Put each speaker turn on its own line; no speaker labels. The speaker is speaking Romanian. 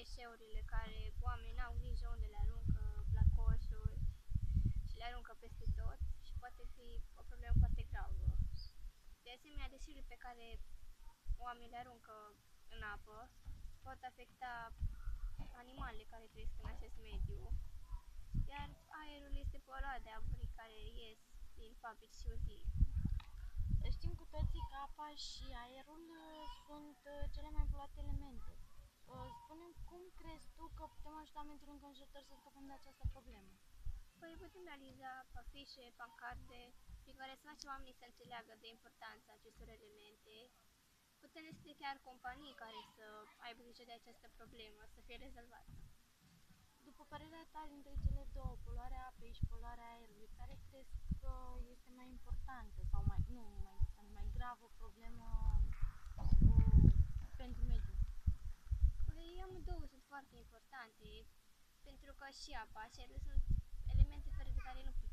deșeurile care oamenii n-au grijă unde le aruncă, la coșuri și le aruncă peste tot și poate fi o problemă foarte gravă. De asemenea, deșeurile pe care oamenii le aruncă în apă pot afecta animalele care trăiesc în acest mediu, iar aerul este poluat de aburii care ies din fabrici și uzine.
Știm cu toții că apa și aerul sunt cele mai poluate elemente. Spune-mi, cum crezi tu că putem ajuta mediul înconjurător să scăpăm de această problemă?
Păi putem realiza afișe, pancarde prin care să facem oamenii să înțeleagă de importanța acestor elemente. Putem deschide chiar companii care să aibă grijă de această problemă, să fie rezolvată.
După părerea ta, dintre cele două, poluarea apei și poluarea aerului, care crezi că este mai importantă sau mai gravă problemă pentru mediu?
Păi amândouă sunt foarte importante, pentru că și apa și aerul sunt elemente fără de care nu putem